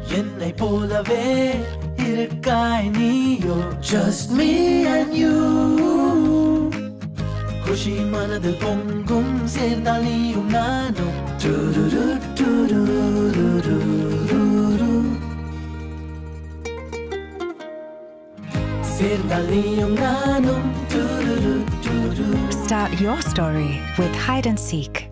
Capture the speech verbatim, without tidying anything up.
என்னை போலவே இருக்காய் நீயோ just me and you குஷி மனதில் பொங்கும் சேர்ந்தால் நீயும் நானும் டுருரு டுருரு சேர்ந்தால் நீயும் நானும் டுருரு டுருரு. Start your story with hide and seek.